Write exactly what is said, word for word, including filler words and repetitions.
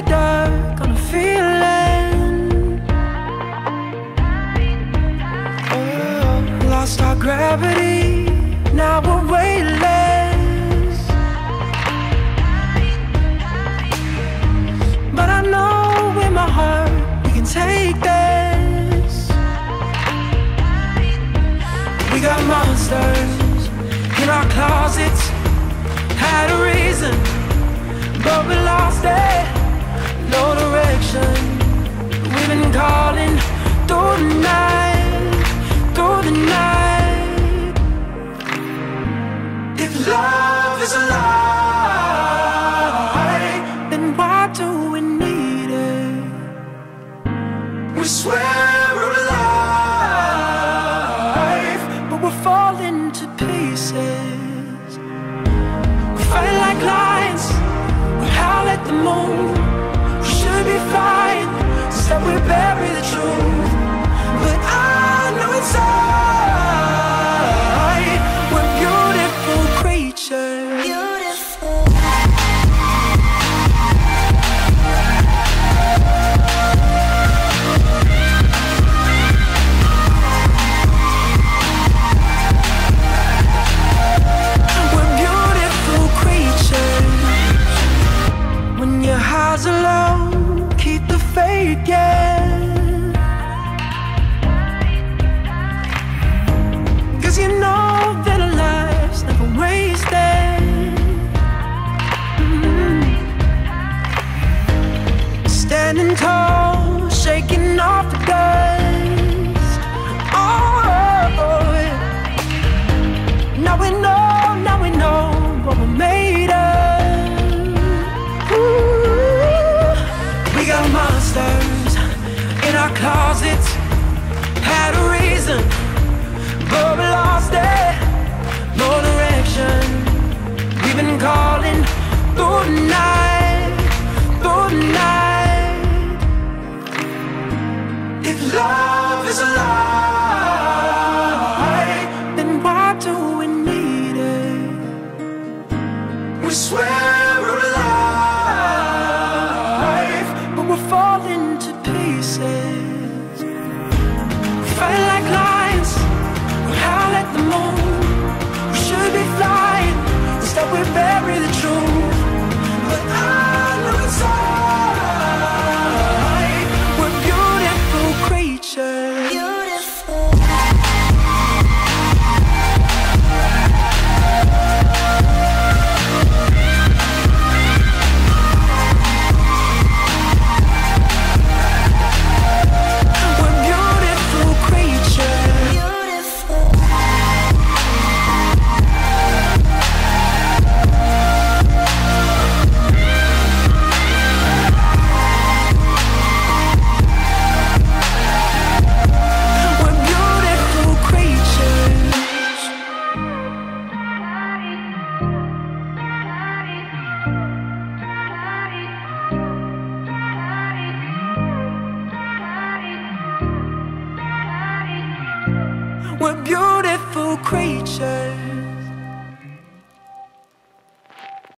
dark on a feeling. Oh, lost our gravity, now we're weightless. But I know in my heart we can take this. We got monsters in our closets, had a reason, but we lost it. No direction, we've been calling through the night, through the night. If love is a lie, then why do we need it? We swear we're alive, but we're falling to pieces. We fight like lions, we howl at the moon. We should be flying, instead we bury the truth. But I know inside we're beautiful creatures. Beautiful. We're beautiful creatures. When your highs are low, keep the faith, yeah. Cause you know that our life's never wasted. mm-hmm. Standing tall, shaking off the dust. Oh, oh, yeah. Now we know, now we know what we're made of. We got monsters in our closets, had a reason, but we lost it. No direction, we've been calling through the night, through the night. If love is a lie, then why do we need it? We swear we're alive, but we're falling to pieces. We fight like lions, we howl at the moon. We should be flying, instead we bury the truth. But I know inside we're beautiful creatures. Beautiful. We're beautiful creatures. Beautiful. We're beautiful creatures. We're beautiful creatures.